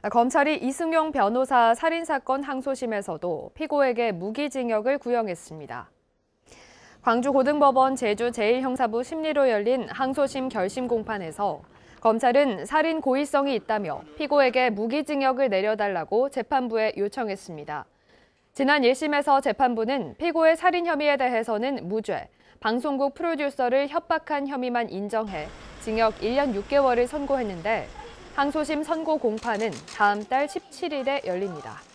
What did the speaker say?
검찰이 이승용 변호사 살인사건 항소심에서도 피고에게 무기징역을 구형했습니다. 광주고등법원 제주 제1형사부 심리로 열린 항소심 결심 공판에서 검찰은 살인 고의성이 있다며 피고에게 무기징역을 내려달라고 재판부에 요청했습니다. 지난 1심에서 재판부는 피고의 살인 혐의에 대해서는 무죄, 방송국 프로듀서를 협박한 혐의만 인정해 징역 1년 6개월을 선고했는데 항소심 선고 공판은 다음 달 17일에 열립니다.